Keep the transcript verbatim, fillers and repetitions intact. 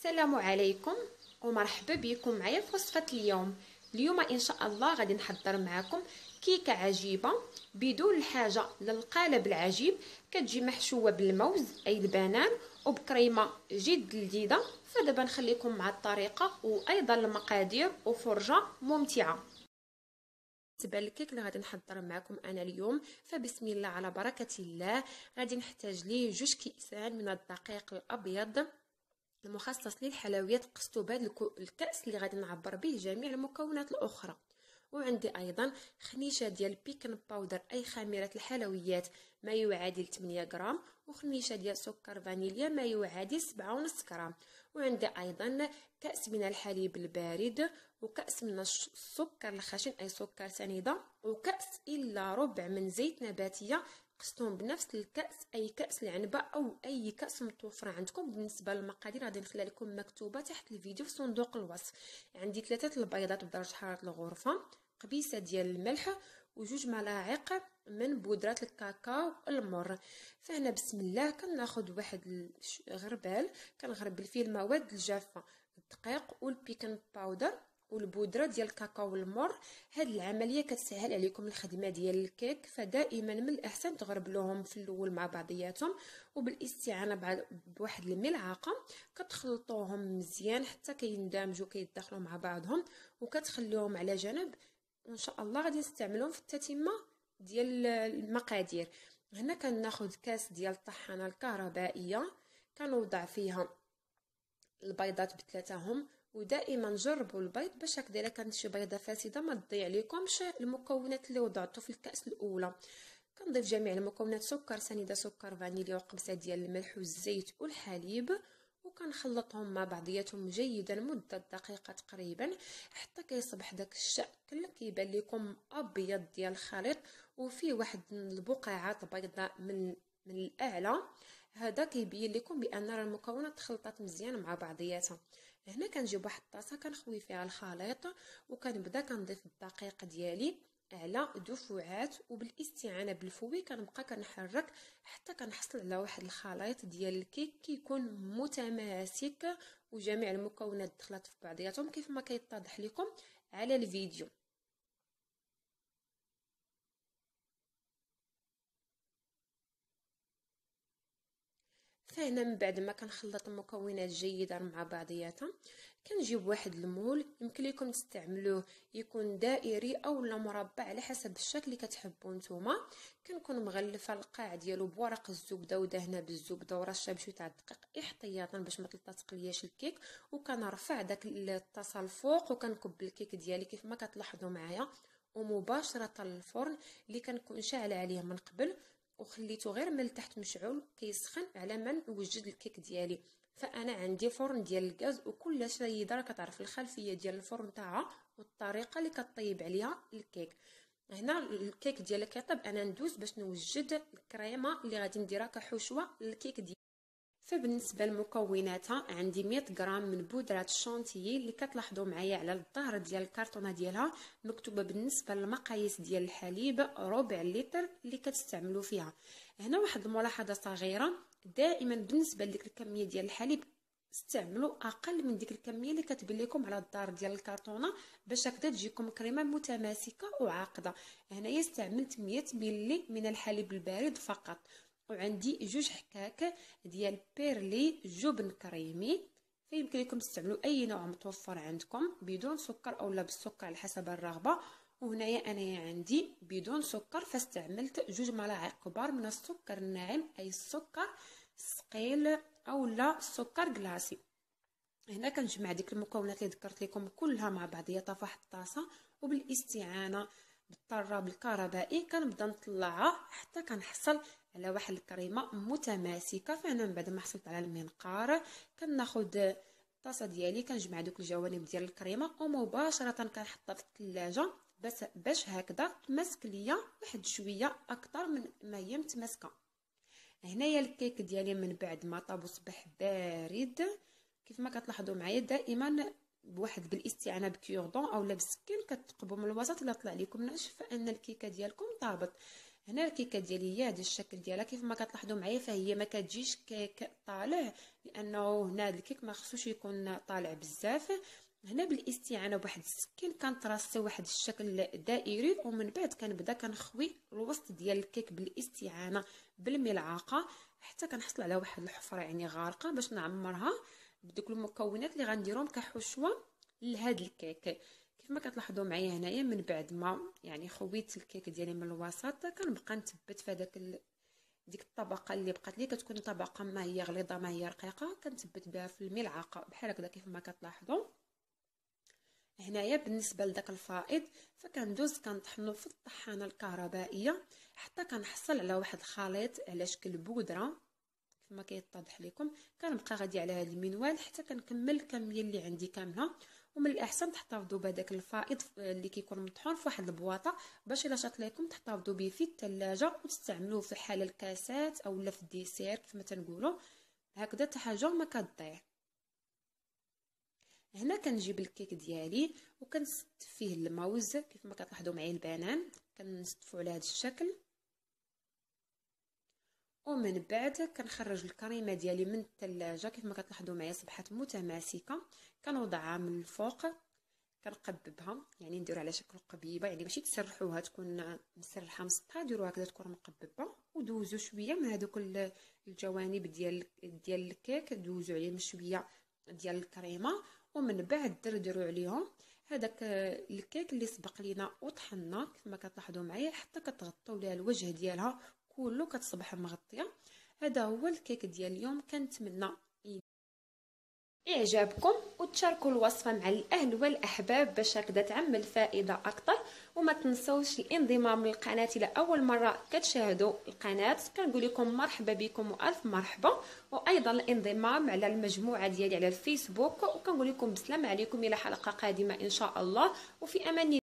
السلام عليكم ومرحبا بكم معايا في وصفه اليوم. اليوم ان شاء الله غادي نحضر معكم كيكه عجيبه بدون الحاجه للقالب العجيب. كتجي محشوه بالموز اي البنان وبكريمه جد لذيذه. فدابا نخليكم مع الطريقه وايضا المقادير وفرجه ممتعه. بالنسبه للكيك اللي غادي نحضر معكم انا اليوم فبسم الله على بركه الله. غادي نحتاج ليه جوج كيسان من الدقيق الابيض المخصص للحلويات. قصتو بهذا الكاس اللي غادي نعبر به جميع المكونات الاخرى. وعندي ايضا خنيشه ديال بيكن باودر اي خميره الحلويات ما يعادل ثمانية غرام، وخنيشه ديال سكر فانيليا ما يعادل سبعة ونص غرام. وعندي ايضا كاس من الحليب البارد، وكاس من السكر الخشن اي سكر سنيده، وكاس الا ربع من زيت نباتيه قستهم بنفس الكاس اي كاس العنبه او اي كاس متوفره عندكم. بالنسبه للمقادير غادي نخليها لكم مكتوبه تحت الفيديو في صندوق الوصف. عندي ثلاثه البيضات بدرجه حراره الغرفه، قبيسه ديال الملح، وجوج ملاعق من بودره الكاكاو المر. فهنا بسم الله كناخذ واحد الغربال كنغربل فيه المواد الجافه، الدقيق والبيكن باودر والبودره ديال الكاكاو المر. هاد العمليه كتسهل عليكم الخدمه ديال الكيك، فدائما من الاحسن تغربلوهم في الاول مع بعضياتهم وبالاستعانه بواحد الملعقه كتخلطوهم مزيان حتى كيندمجوا كيدخلوا مع بعضهم، وكتخليوهم على جنب. وان شاء الله غادي نستعملهم في التتمه ديال المقادير. هنا كناخذ كاس ديال الطحانه الكهربائيه كنوضع فيها البيضات بثلاثهم، ودائما جربوا البيض باش هكذا الا كانت شي بيضه فاسده ما تضيع لكمش المكونات اللي وضعتو في الكاس الاولى. كنضيف جميع المكونات سكر سنيده، سكر فانيليا، وقبسه ديال الملح والزيت والحليب، وكنخلطهم مع بعضياتهم جيدا مده دقيقه تقريبا حتى كيصبح داك الشكل كيبان لكم ابيض ديال الخليط وفيه واحد البقعات بيضاء من من الاعلى. هذا كيبين لكم بان المكونات تخلطات مزيان مع بعضياتها. هنا كنجيب واحد الطاسه كنخوي فيها الخليط وكنبدا كنضيف الدقيق ديالي على دفعات، وبالاستعانه بالفوي كنبقى كنحرك حتى كنحصل على واحد الخليط ديال الكيك كيكون متماسك وجميع المكونات دخلت في بعضياتهم كيف ما كيتضح لكم على الفيديو. فهنا من بعد ما كنخلط المكونات جيدا مع بعضياتها كنجيب واحد المول. يمكن لكم تستعملوه يكون دائري او لا مربع على حسب الشكل اللي كتحبوا نتوما. كنكون مغلفه القاع ديالو بورق الزبده ودهنه بالزبده ورشه بشويه تاع الدقيق احتياطا باش ما تلتصقلياش الكيك. وكنرفع داك الطاسه الفوق وكنكب الكيك ديالي كيف ما كتلاحظوا معايا، ومباشره للفرن اللي كنكون شاعله عليه من قبل وخليته غير من التحت مشعول كيسخن على ما نوجد الكيك ديالي. فانا عندي فرن ديال الغاز وكل سيده راه كتعرف الخلفيه ديال الفرن تاعها والطريقه اللي كطيب عليها الكيك. هنا الكيك ديالك كيطيب انا ندوز باش نوجد الكريمه اللي غادي نديرها كحشوه للكيك ديالي. فبالنسبه لمكوناتها عندي مية غرام من بودره الشونتيي اللي كتلاحظوا معايا على الظهر ديال الكرتونه ديالها مكتوبه بالنسبه للمقاييس ديال الحليب ربع لتر اللي كتستعملوا فيها. هنا واحد الملاحظه صغيره، دائما بالنسبه لديك الكميه ديال الحليب استعملوا اقل من ديك الكميه اللي كتبين لكم على الظهر ديال الكرتونه باش هكذا تجيكم كريمه متماسكه وعاقده. هنايا استعملت مية ملي من الحليب البارد فقط. وعندي جوج حكاك ديال بيرلي جبن كريمي، فيمكن لكم تستعملوا اي نوع متوفر عندكم بدون سكر او لا بالسكر على حسب الرغبه. وهنايا انا عندي بدون سكر فاستعملت جوج ملاعق كبار من السكر الناعم اي السكر الثقيل او لا السكر كلاصي. هنا كنجمع ديك المكونات اللي ذكرت لكم كلها مع بعضياتها في واحد الطاسه، وبالاستعانه بالطراب الكهربائي كنبدا نطلعها حتى كنحصل على واحد الكريمه متماسكه. فانا من بعد ما حصلت على المنقار كناخذ الطاسه ديالي كنجمع دوك الجوانب ديال الكريمه ومباشره كنحطها في الثلاجه بس باش هكذا تمسك ليا واحد شويه اكثر من ما هي متماسكه. هنايا الكيك ديالي من بعد ما طاب وصبح بارد كيف ما كتلاحظوا معايا دائما بواحد بالاستعانه بكيوردون اولا بالسكين كتقبوا من الوسط الا طلع لكم ناشف فان الكيكه ديالكم طابت. هنا الكيكه ديالي هي هذا الشكل ديالها كيف ما كتلاحظوا معايا، فهي ما كتجيش كيك طالع، لانه هنا هذا الكيك ما خصوش يكون طالع بزاف. هنا بالاستعانه بواحد السكين كنترصي واحد الشكل دائري، ومن بعد كنبدا كنخوي الوسط ديال الكيك بالاستعانه بالملعقه حتى كنحصل على واحد الحفره يعني غارقه باش نعمرها بدوك المكونات اللي غنديرهم كحشوه لهذا الكيك. كيف ما كتلاحظوا معايا هنايا من بعد ما يعني خويت الكيك ديالي من الوسط كنبقى نثبت في هذاك ال... ديك الطبقه اللي بقات لي كتكون طبقه ما هي غليظه ما هي رقيقه، كنثبت بها في الملعقه بحال هكذا كيف ما كتلاحظوا. هنايا بالنسبه لذاك الفائض فكندوز كنطحنو في الطحانه الكهربائيه حتى كنحصل على واحد الخليط على شكل بودره كيف ما كيتضح لكم. كنبقى غادي على هذا المنوال حتى كنكمل الكميه اللي عندي كامله. ومن الاحسن تحتفظوا بهذاك الفائض اللي كيكون مطحون في واحد البواطه باش الا شاط لكم تحتفظوا به في الثلاجه وتستعملوه في حال الكاسات او لا في الديسير كيف ما تنقولوا هكذا حتى حاجه ما كتضيع. هنا كنجيب الكيك ديالي وكنست فيه الموز كيف ما كتلاحظوا معايا البنان كنستفوا على هذا الشكل، ومن بعد كنخرج الكريمه ديالي من الثلاجه كيف ما كتلاحظوا معايا صبحات متماسكه. كنوضعها من الفوق كنقببها يعني نديرها على شكل قبيبه، يعني ماشي تسرحوها تكون مسرحه مسطحه، ديروها هكذا تكون مقببه ودوزوا شويه من هذوك الجوانب ديال ديال الكيك دوزوا عليهم شويه ديال الكريمه، ومن بعد دردروا عليهم هذاك الكيك اللي سبق لينا وطحنا كيف ما كتلاحظوا معايا حتى كتغطوا ليها الوجه ديالها كله كتصبح مغطيه. هذا هو الكيك ديال اليوم، كنتمنى اعجابكم وتشاركوا الوصفه مع الاهل والاحباب باش هكذا تعم الفائده اكثر. وما تنسوش الانضمام للقناه الى اول مره كتشاهدوا القناه، كنقول لكم مرحبا بكم والف مرحبا، وايضا الانضمام على المجموعه ديالي على الفيسبوك، وكنقول لكم بسلام عليكم الى حلقه قادمه ان شاء الله، وفي امان الله.